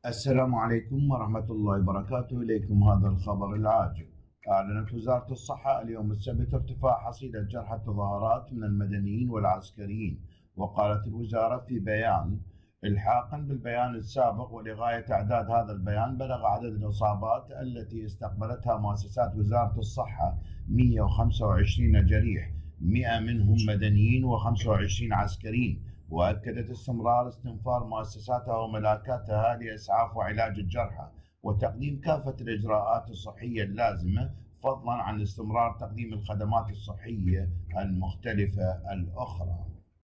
السلام عليكم ورحمة الله وبركاته. إليكم هذا الخبر العاجل. أعلنت وزارة الصحة اليوم السبت ارتفاع حصيلة جرحى التظاهرات من المدنيين والعسكريين. وقالت الوزارة في بيان إلحاقا بالبيان السابق ولغاية إعداد هذا البيان بلغ عدد الإصابات التي استقبلتها مؤسسات وزارة الصحة 125 جريح، 100 منهم مدنيين و25 عسكريين. وأكدت استمرار استنفار مؤسساتها وملاكاتها لإسعاف وعلاج الجرحى وتقديم كافة الإجراءات الصحية اللازمة، فضلا عن استمرار تقديم الخدمات الصحية المختلفة الأخرى.